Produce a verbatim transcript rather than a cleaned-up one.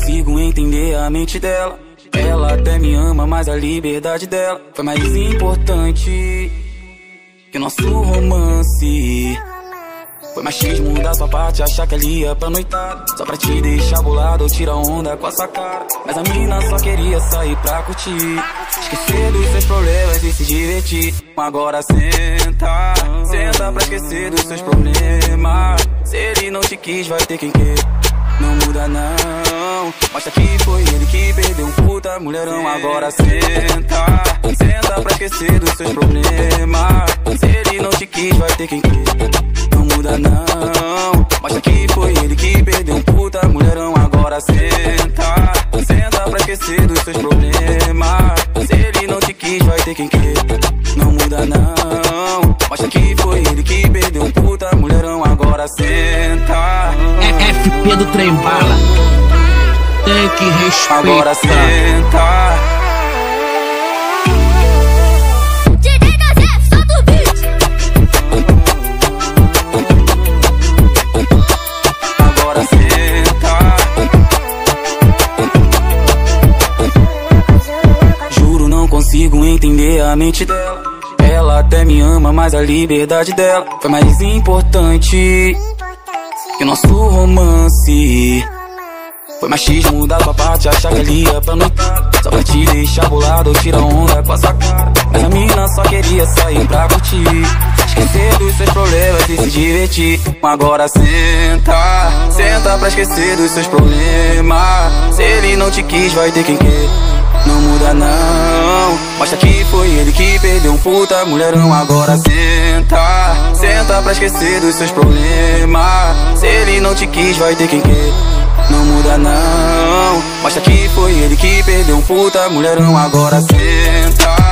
consigo entender a mente dela. Ela até me ama, mas a liberdade dela foi mais importante que o nosso romance. Foi machismo da sua parte achar que ela ia pra noitada só pra te deixar bolado ou tirar onda com a sua cara. Mas a mina só queria sair pra curtir, esquecer dos seus problemas e se divertir. Agora senta, senta pra esquecer dos seus problemas. Se ele não te quis, vai ter quem quer. Não muda não, mostra que foi ele que perdeu um puta mulherão. Agora senta, senta pra esquecer dos seus problemas. Se ele não te quis, vai ter quem quer. Não muda não, mostra que foi ele que perdeu um puta mulherão. Agora senta, senta pra esquecer dos seus problemas. Se ele não te quis, vai ter quem quer. Não muda não, mostra que foi ele que perdeu um puta mulherão. Agora senta. É F P do trem bala, tem que respeitar. Agora senta. Agora senta. Juro, não consigo entender a mente dela. Ela até me ama, mas a liberdade dela foi mais importante que o nosso romance. Foi machismo da sua parte achar que ela ia pra noitada só pra te deixar bolado ou tirar onda com a sua cara. Mas a mina só queria sair pra curtir, esquecer dos seus problemas e se divertir. Agora senta, senta pra esquecer dos seus problemas. Se ele não te quis, vai ter quem quer. Não muda não, mostra que foi ele que perdeu um puta mulherão. Agora senta, senta pra esquecer dos seus problemas. Se ele não te quis, vai ter quem quer. Não muda não, mostra que foi ele que perdeu um puta mulherão. Agora senta.